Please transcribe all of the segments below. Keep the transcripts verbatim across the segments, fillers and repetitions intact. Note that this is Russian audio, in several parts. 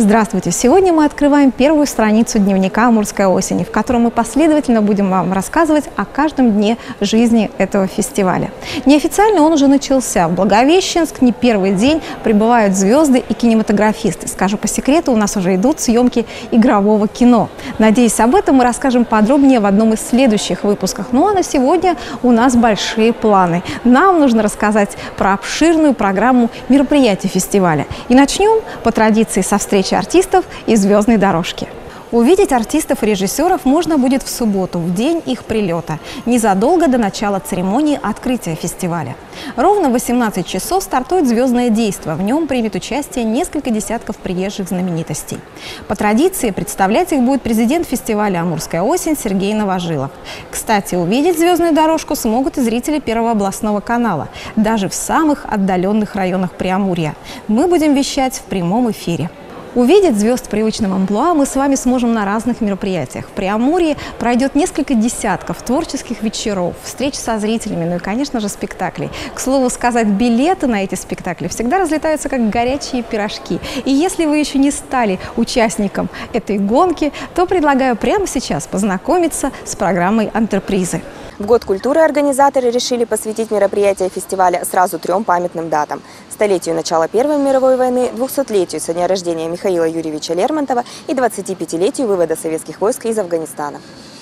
Здравствуйте! Сегодня мы открываем первую страницу дневника «Амурской осени», в котором мы последовательно будем вам рассказывать о каждом дне жизни этого фестиваля. Неофициально он уже начался. В Благовещенск не первый день прибывают звезды и кинематографисты. Скажу по секрету, у нас уже идут съемки игрового кино. Надеюсь, об этом мы расскажем подробнее в одном из следующих выпусков. Ну а на сегодня у нас большие планы. Нам нужно рассказать про обширную программу мероприятий фестиваля. И начнем по традиции со встречи артистов и звездной дорожки. Увидеть артистов и режиссеров можно будет в субботу, в день их прилета, незадолго до начала церемонии открытия фестиваля. Ровно в восемнадцать часов стартует звездное действо. В нем примет участие несколько десятков приезжих знаменитостей. По традиции представлять их будет президент фестиваля «Амурская осень» Сергей Новожилов. Кстати, увидеть звездную дорожку смогут и зрители Первого областного канала, даже в самых отдаленных районах Преамурья. Мы будем вещать в прямом эфире. Увидеть звезд в привычном амплуа мы с вами сможем на разных мероприятиях. В Преамурье пройдет несколько десятков творческих вечеров, встреч со зрителями, ну и, конечно же, спектаклей. К слову сказать, билеты на эти спектакли всегда разлетаются как горячие пирожки. И если вы еще не стали участником этой гонки, то предлагаю прямо сейчас познакомиться с программой «Антрепризы». В Год культуры организаторы решили посвятить мероприятие фестиваля сразу трем памятным датам: столетию начала Первой мировой войны, двухсотлетию со дня рождения Михаила Юрьевича Лермонтова и двадцатипятилетию вывода советских войск из Афганистана.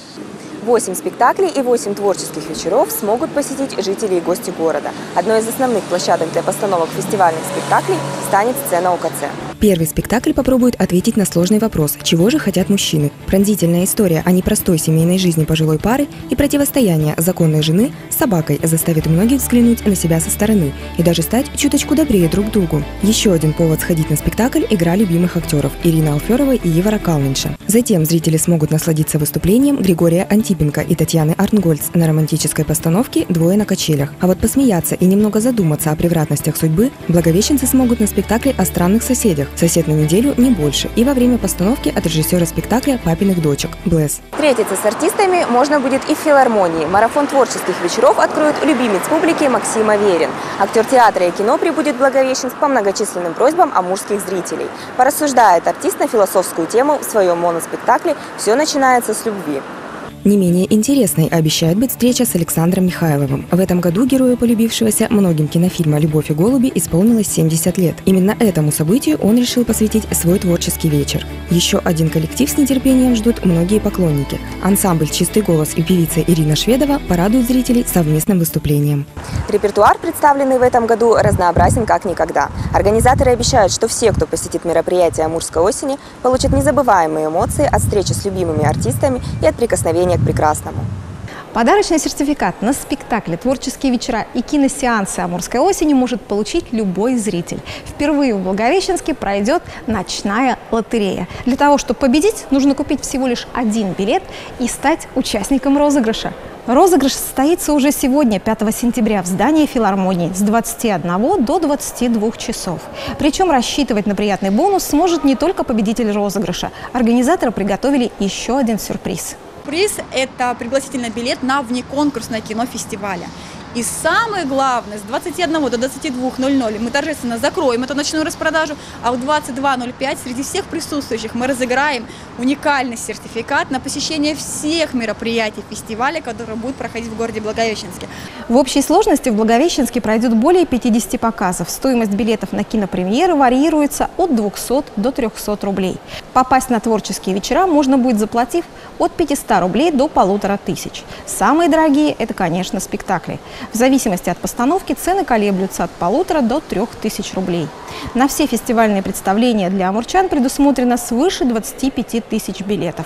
Восемь спектаклей и восемь творческих вечеров смогут посетить жители и гости города. Одной из основных площадок для постановок фестивальных спектаклей станет сцена ОКЦ. Первый спектакль попробует ответить на сложный вопрос: чего же хотят мужчины? Пронзительная история о непростой семейной жизни пожилой пары и противостояние законной жены с собакой заставит многих взглянуть на себя со стороны и даже стать чуточку добрее друг к другу. Еще один повод сходить на спектакль – игра любимых актеров Ирина Алферова и Ивара Калнинша. Затем зрители смогут насладиться выступлением Григория Антипенко и Татьяны Арнгольц на романтической постановке «Двое на качелях». А вот посмеяться и немного задуматься о превратностях судьбы благовещенцы смогут на спектакле о странных соседях «Сосед на неделю, не больше» и во время постановки от режиссера спектакля «Папиных дочек» Блэс. Встретиться с артистами можно будет и в филармонии. Марафон творческих вечеров откроет любимец публики Максим Аверин. Актер театра и кино прибудет в Благовещенск по многочисленным просьбам амурских зрителей. Порассуждает артист на философскую тему в своем моноспектакле «Все начинается с любви». Не менее интересной обещает быть встреча с Александром Михайловым. В этом году герою полюбившегося многим кинофильма «Любовь и голуби» исполнилось семьдесят лет. Именно этому событию он решил посвятить свой творческий вечер. Еще один коллектив с нетерпением ждут многие поклонники. Ансамбль «Чистый голос» и певица Ирина Шведова порадуют зрителей совместным выступлением. Репертуар, представленный в этом году, разнообразен как никогда. Организаторы обещают, что все, кто посетит мероприятие «Амурской осени», получат незабываемые эмоции от встречи с любимыми артистами и от прикосновения к прекрасному. Подарочный сертификат на спектакли, творческие вечера и киносеансы «Амурской осени» может получить любой зритель. Впервые в Благовещенске пройдет ночная лотерея. Для того, чтобы победить, нужно купить всего лишь один билет и стать участником розыгрыша. Розыгрыш состоится уже сегодня, пятого сентября, в здании филармонии с двадцати одного до двадцати двух часов. Причем рассчитывать на приятный бонус сможет не только победитель розыгрыша. Организаторы приготовили еще один сюрприз. Приз – это пригласительный билет на внеконкурсное кино фестиваля. И самое главное, с двадцати одного до двадцати двух ноль-ноль мы торжественно закроем эту ночную распродажу, а в двадцать два ноль пять среди всех присутствующих мы разыграем уникальный сертификат на посещение всех мероприятий фестиваля, которые будут проходить в городе Благовещенске. В общей сложности в Благовещенске пройдет более пятидесяти показов. Стоимость билетов на кинопремьеры варьируется от двухсот до трёхсот рублей. Попасть на творческие вечера можно будет, заплатив от пятисот рублей до полутора тысяч. Самые дорогие – это, конечно, спектакли. В зависимости от постановки цены колеблются от полутора до трех тысяч рублей. На все фестивальные представления для амурчан предусмотрено свыше двадцати пяти тысяч билетов.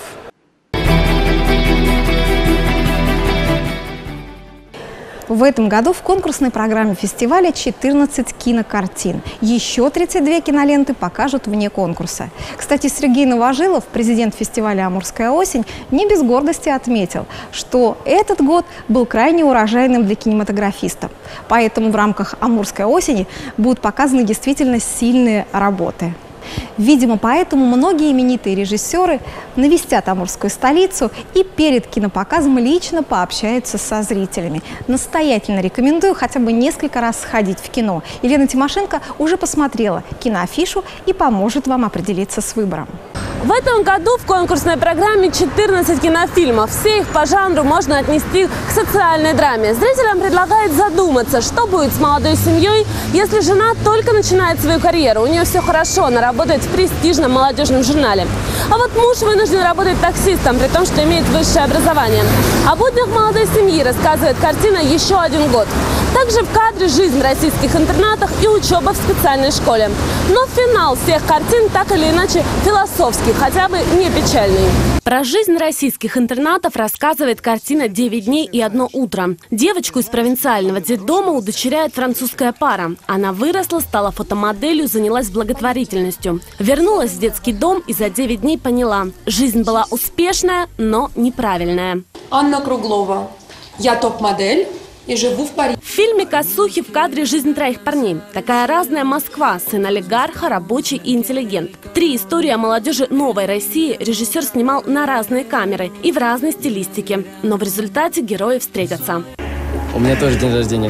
В этом году в конкурсной программе фестиваля четырнадцать кинокартин. Еще тридцать две киноленты покажут вне конкурса. Кстати, Сергей Новожилов, президент фестиваля «Амурская осень», не без гордости отметил, что этот год был крайне урожайным для кинематографистов. Поэтому в рамках «Амурской осени» будут показаны действительно сильные работы. Видимо, поэтому многие именитые режиссеры навестят амурскую столицу и перед кинопоказом лично пообщаются со зрителями. Настоятельно рекомендую хотя бы несколько раз сходить в кино. Елена Тимошенко уже посмотрела киноафишу и поможет вам определиться с выбором. В этом году в конкурсной программе четырнадцать кинофильмов. Все их по жанру можно отнести к социальной драме. Зрителям предлагают задуматься, что будет с молодой семьей, если жена только начинает свою карьеру. У нее все хорошо, она работает в престижном молодежном журнале. А вот муж вынужден работать таксистом, при том, что имеет высшее образование. О буднях молодой семьи рассказывает картина «Еще один год». Также в кадре жизнь в российских интернатах и учеба в специальной школе. Но финал всех картин так или иначе философский, хотя бы не печальный. Про жизнь российских интернатов рассказывает картина «Девять дней и одно утро». Девочку из провинциального детдома удочеряет французская пара. Она выросла, стала фотомоделью, занялась благотворительностью. Вернулась в детский дом и за девять дней поняла – жизнь была успешная, но неправильная. Анна Круглова. Я топ-модель и живу в Париже. В фильме «Косухи» в кадре жизнь троих парней. Такая разная Москва, сын олигарха, рабочий и интеллигент. Три истории о молодежи новой России режиссер снимал на разные камеры и в разной стилистике. Но в результате герои встретятся. У меня тоже день рождения.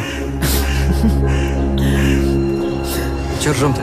Че ржем-то?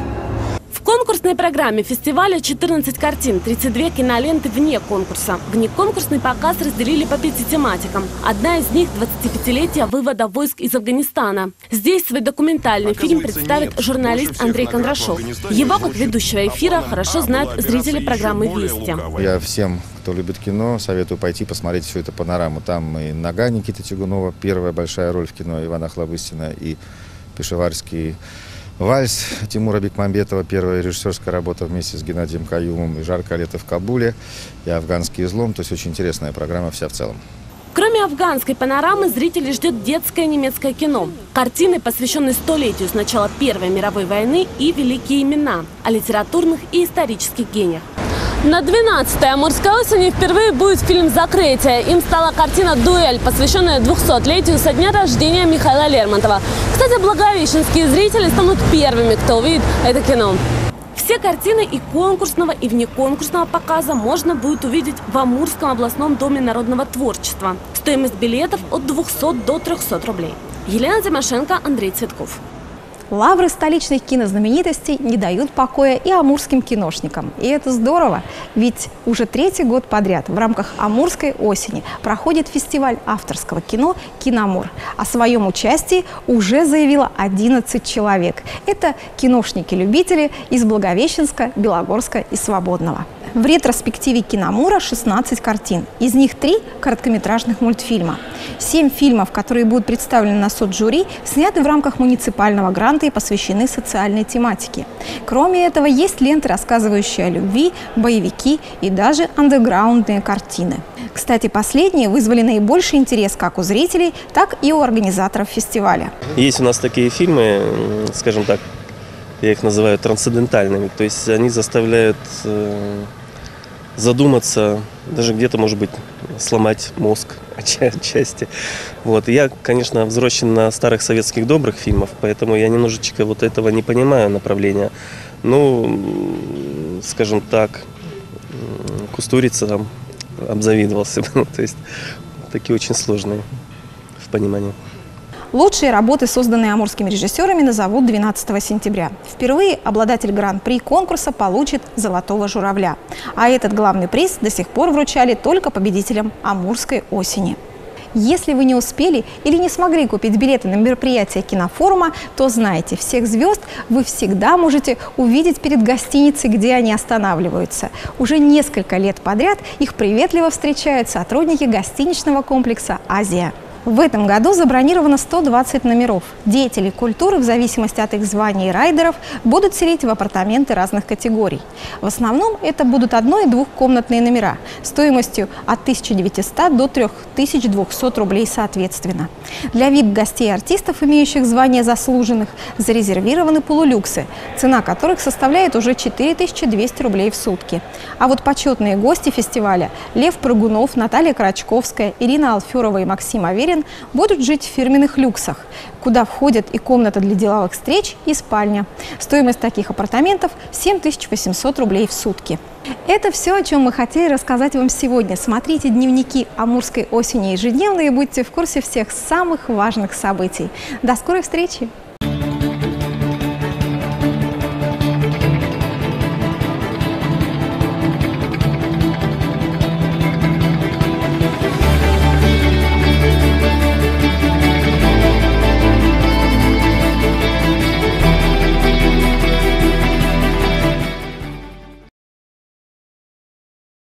В конкурсной программе фестиваля четырнадцать картин, тридцать две киноленты вне конкурса. Внеконкурсный показ разделили по пяти тематикам. Одна из них – двадцатипятилетие вывода войск из Афганистана. Здесь свой документальный фильм представит журналист Андрей Кондрашов. Его, как ведущего эфира, хорошо знают зрители программы «Вести». Я всем, кто любит кино, советую пойти посмотреть всю эту панораму. Там и «Нога» Никиты Тягунова, первая большая роль в кино Ивана Охлобыстина, и «Пешаварский вальс» Тимура Бекмамбетова, первая режиссерская работа вместе с Геннадием Каюмом, и «Жаркое лето в Кабуле», и «Афганский излом». То есть очень интересная программа вся в целом. Кроме афганской панорамы, зрителей ждет детское немецкое кино. Картины, посвященные столетию с начала Первой мировой войны, и великие имена о литературных и исторических гениях. На двенадцатой Амурской осени впервые будет фильм «Закрытие». Им стала картина «Дуэль», посвященная двухсотлетию со дня рождения Михаила Лермонтова. Кстати, благовещенские зрители станут первыми, кто увидит это кино. Все картины и конкурсного, и внеконкурсного показа можно будет увидеть в Амурском областном доме народного творчества. Стоимость билетов от двухсот до трёхсот рублей. Елена Тимошенко, Андрей Цветков. Лавры столичных кинознаменитостей не дают покоя и амурским киношникам. И это здорово, ведь уже третий год подряд в рамках Амурской осени проходит фестиваль авторского кино «Киноамур». О своем участии уже заявило одиннадцать человек. Это киношники-любители из Благовещенска, Белогорска и Свободного. В ретроспективе «Киноамура» шестнадцать картин. Из них три короткометражных мультфильма. Семь фильмов, которые будут представлены на суд жюри, сняты в рамках муниципального гранта и посвящены социальной тематике. Кроме этого, есть ленты, рассказывающие о любви, боевики и даже андеграундные картины. Кстати, последние вызвали наибольший интерес как у зрителей, так и у организаторов фестиваля. Есть у нас такие фильмы, скажем так, я их называю трансцендентальными, то есть они заставляют э, задуматься, даже где-то, может быть, сломать мозг отчасти. Вот. Я, конечно, взросшен на старых советских добрых фильмах, поэтому я немножечко вот этого не понимаю направления. Ну, скажем так, Кустурица там обзавидовался, то есть такие очень сложные в понимании. Лучшие работы, созданные амурскими режиссерами, назовут двенадцатого сентября. Впервые обладатель гран-при конкурса получит «Золотого журавля». А этот главный приз до сих пор вручали только победителям Амурской осени. Если вы не успели или не смогли купить билеты на мероприятие кинофорума, то знайте, всех звезд вы всегда можете увидеть перед гостиницей, где они останавливаются. Уже несколько лет подряд их приветливо встречают сотрудники гостиничного комплекса «Азия». В этом году забронировано сто двадцать номеров. Деятели культуры, в зависимости от их званий и райдеров, будут селить в апартаменты разных категорий. В основном это будут одно- и двухкомнатные номера стоимостью от тысячи девятисот до трёх тысяч двухсот рублей соответственно. Для ви ай пи-гостей и артистов, имеющих звание заслуженных, зарезервированы полулюксы, цена которых составляет уже четыре тысячи двести рублей в сутки. А вот почетные гости фестиваля – Лев Прыгунов, Наталья Карачковская, Ирина Алферова и Максим Аверин Аверин будут жить в фирменных люксах, куда входят и комната для деловых встреч, и спальня. Стоимость таких апартаментов – семь тысяч восемьсот рублей в сутки. Это все, о чем мы хотели рассказать вам сегодня. Смотрите дневники Амурской осени ежедневно и будьте в курсе всех самых важных событий. До скорой встречи!